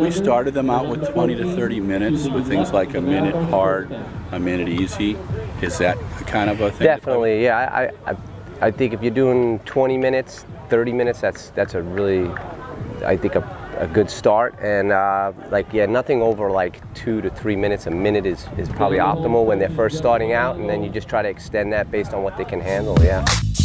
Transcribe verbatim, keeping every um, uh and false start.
we started them out with twenty to thirty minutes with things like a minute hard, a minute easy. Is that kind of a thing? Definitely, yeah. I, I, I think if you're doing twenty minutes, thirty minutes, that's that's a really, I think, a, a good start. And uh, like, yeah, nothing over like two to three minutes. A minute is, is probably optimal when they're first starting out, and then you just try to extend that based on what they can handle, yeah.